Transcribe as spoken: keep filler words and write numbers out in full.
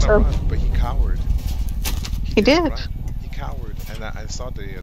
to so run, but he cowered. he did. Run. He cowered, and I, I saw the